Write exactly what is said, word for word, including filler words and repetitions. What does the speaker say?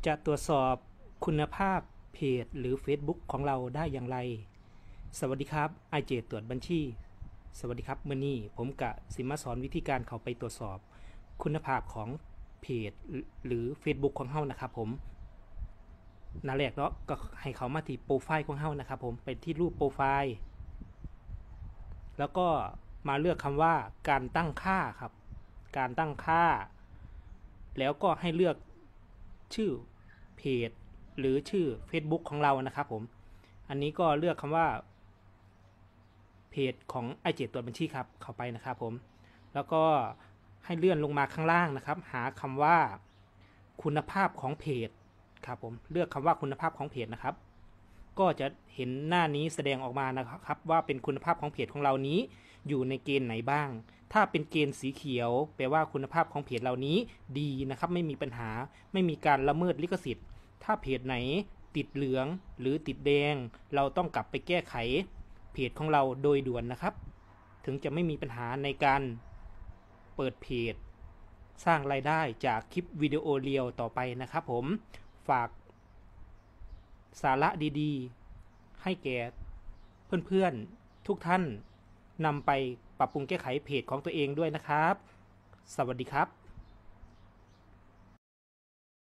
จะตรวจสอบคุณภาพเพจหรือ Facebook ของเราได้อย่างไรสวัสดีครับไอเจตรวจบัญชีสวัสดีครับมื้อนี้ผมกะสิมาสอนวิธีการเข้าไปตรวจสอบคุณภาพของเพจหรือ Facebook ของเฮานะครับผมหน้าแรกเนาะก็ให้เขามาที่โปรไฟล์ของเฮานะครับผมไปที่รูปโปรไฟล์แล้วก็มาเลือกคำว่าการตั้งค่าครับการตั้งค่าแล้วก็ให้เลือกชื่อเพจหรือชื่อ Facebook ของเรานะครับผมอันนี้ก็เลือกคำว่าเพจของไอเจตตรวจบัญชีครับเข้าไปนะครับผมแล้วก็ให้เลื่อนลงมาข้างล่างนะครับหาคำว่าคุณภาพของเพจครับผมเลือกคำว่าคุณภาพของเพจนะครับก็จะเห็นหน้านี้แสดงออกมานะครับว่าเป็นคุณภาพของเพจของเรานี้อยู่ในเกณฑ์ไหนบ้างถ้าเป็นเกณฑ์สีเขียวแปลว่าคุณภาพของเพจเรานี้ดีนะครับไม่มีปัญหาไม่มีการละเมิดลิขสิทธิ์ถ้าเพจไหนติดเหลืองหรือติดแดงเราต้องกลับไปแก้ไขเพจของเราโดยด่วนนะครับถึงจะไม่มีปัญหาในการเปิดเพจสร้างรายได้จากคลิปวิดีโอเรียวต่อไปนะครับผมฝากสาระดีๆให้แก่เพื่อนๆทุกท่านนำไปปรับปรุงแก้ไขเพจของตัวเองด้วยนะครับสวัสดีครับ